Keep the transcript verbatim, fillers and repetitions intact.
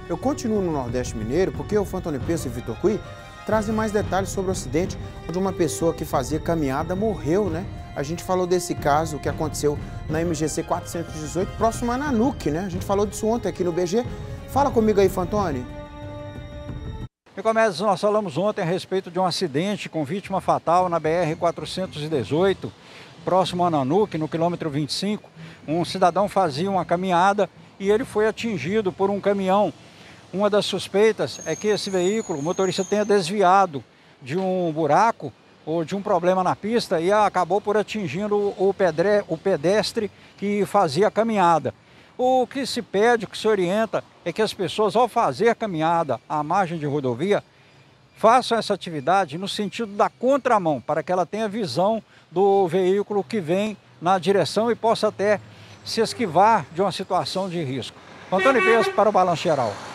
Eu continuo no Nordeste Mineiro porque o Fantoni Peço e Vitor Cui trazem mais detalhes sobre o acidente onde uma pessoa que fazia caminhada morreu, né? A gente falou desse caso que aconteceu na M G C quatrocentos e dezoito, próximo a Nanuque, né? A gente falou disso ontem aqui no B G. Fala comigo aí, Fantoni. Nicomedes, nós falamos ontem a respeito de um acidente com vítima fatal na B R quatrocentos e dezoito, próximo a Nanuque, no quilômetro vinte e cinco. Um cidadão fazia uma caminhada e ele foi atingido por um caminhão. Uma das suspeitas é que esse veículo, o motorista tenha desviado de um buraco ou de um problema na pista e acabou por atingindo o, pedre, o pedestre que fazia a caminhada. O que se pede, o que se orienta é que as pessoas, ao fazer a caminhada à margem de rodovia, façam essa atividade no sentido da contramão, para que ela tenha visão do veículo que vem na direção e possa até se esquivar de uma situação de risco. Fantoni Peço para o Balanço Geral.